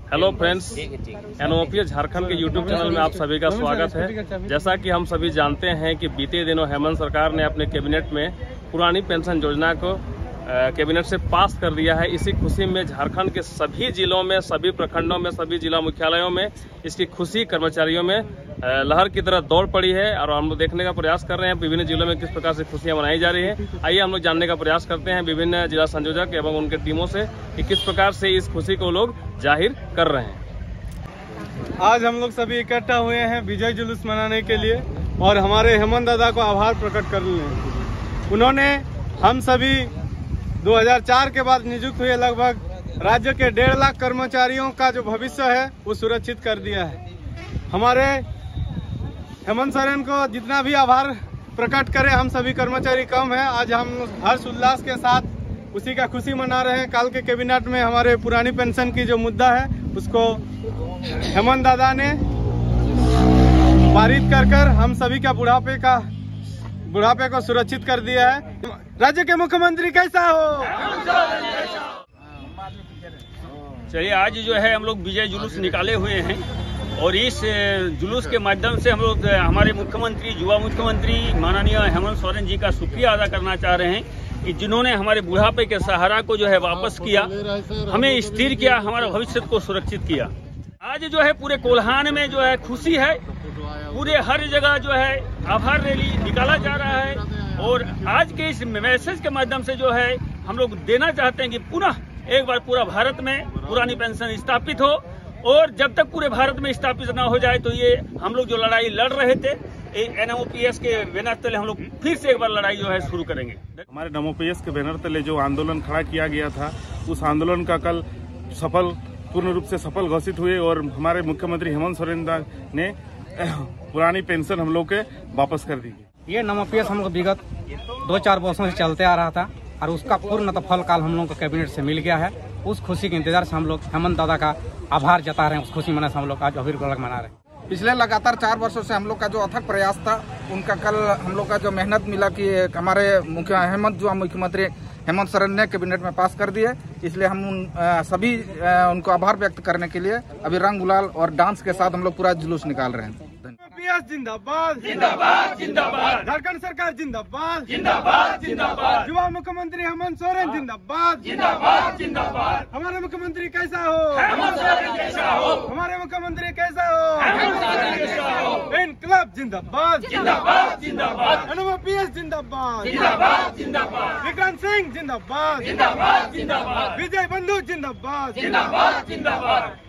Hello friends, एनओपीएस Jharkhand के YouTube channel में आप सभी का स्वागत है। जैसा कि हम सभी जानते हैं कि बीते दिनों हेमंत सरकार ने अपने कैबिनेट में पुरानी पेंशन योजना को कैबिनेट से पास कर दिया है। इसी खुशी में झारखंड के सभी जिलों में, सभी प्रखंडों में, सभी जिला मुख्यालयों में इसकी खुशी कर्मचारियों में लहर की तरह दौड़ पड़ी है और हम लोग देखने का प्रयास कर रहे हैं विभिन्न जिलों में किस प्रकार से खुशियां मनाई जा रही है। आइए हम लोग जानने का प्रयास करते हैं विभिन्न जिला संयोजक एवं उनके टीमों से कि किस प्रकार से इस खुशी को लोग जाहिर कर रहे हैं। आज हम लोग सभी इकट्ठा हुए हैं विजय जुलूस मनाने के लिए और हमारे हेमंत दादा को आभार प्रकट करने। उन्होंने हम सभी 2004 के बाद नियुक्त हुए लगभग राज्य के 1.5 लाख कर्मचारियों का जो भविष्य है वो सुरक्षित कर दिया है। हमारे हेमंत सोरेन को जितना भी आभार प्रकट करें, हम सभी कर्मचारी कम है। आज हम हर्ष उल्लास के साथ उसी का खुशी मना रहे हैं। कल के कैबिनेट में हमारे पुरानी पेंशन की जो मुद्दा है उसको हेमंत दादा ने पारित कर हम सभी का बुढ़ापे को सुरक्षित कर दिया है। राज्य के मुख्यमंत्री कैसा हो? चलिए, आज जो है हम लोग विजय जुलूस निकाले हुए हैं और इस जुलूस के माध्यम से हम लोग हमारे मुख्यमंत्री, युवा मुख्यमंत्री माननीय हेमंत सोरेन जी का शुक्रिया अदा करना चाह रहे हैं कि जिन्होंने हमारे बुढ़ापे के सहारा को जो है वापस किया, हमें स्थिर किया, हमारे भविष्य को सुरक्षित किया। आज जो है पूरे कोल्हान में जो है खुशी है, पूरे हर जगह जो है आभार रैली निकाला जा रहा है और आज के इस मैसेज के माध्यम से जो है हम लोग देना चाहते हैं कि पुनः एक बार पूरा भारत में पुरानी पेंशन स्थापित हो और जब तक पूरे भारत में स्थापित न हो जाए तो ये हम लोग जो लड़ाई लड़ रहे थे एनओपीएस के बैनर तले हम लोग फिर से एक बार लड़ाई जो है शुरू करेंगे। हमारे एनओपीएस के बैनर तले जो आंदोलन खड़ा किया गया था उस आंदोलन का कल पूर्ण रूप से सफल घोषित हुए और हमारे मुख्यमंत्री हेमंत सोरेन ने पुरानी पेंशन हम लोग के वापस कर दी। ये एनओपीएस हम लोग विगत 2-4 वर्षों से चलते आ रहा था और उसका पूर्ण फल काल हम लोग को कैबिनेट से मिल गया है। उस खुशी के इंतजार से हम लोग हेमंत दादा का आभार जता रहे हैं। उस खुशी मना से हम लोग आज अबीर गुलाल मना रहे हैं। पिछले लगातार 4 वर्षों से हम लोग का जो अथक प्रयास था उनका कल हम लोग का जो मेहनत मिला कि हमारे मुख्यमंत्री हेमंत सोरेन ने कैबिनेट में पास कर दिए, इसलिए हम सभी उनको आभार व्यक्त करने के लिए अभी रंग गुलाल और डांस के साथ हम लोग पूरा जुलूस निकाल रहे हैं। जिंदाबाद जिंदाबाद जिंदाबाद, झारखंड सरकार जिंदाबाद जिंदाबाद जिंदाबाद, युवा मुख्यमंत्री हेमंत सोरेन जिंदाबाद जिंदाबाद जिंदाबाद। हमारे मुख्यमंत्री कैसा हो? हेमंत सोरेन जैसा हो। हमारे मुख्यमंत्री कैसा हो? हेमंत सोरेन जैसा हो। इनकलाब जिंदाबाद जिंदाबाद जिंदाबाद, एनओपीएस जिंदाबाद जिंदाबाद जिंदाबाद, विक्रांत सिंह जिंदाबाद जिंदाबाद जिंदाबाद, विजय बंधु जिंदाबाद जिंदाबाद जिंदाबाद।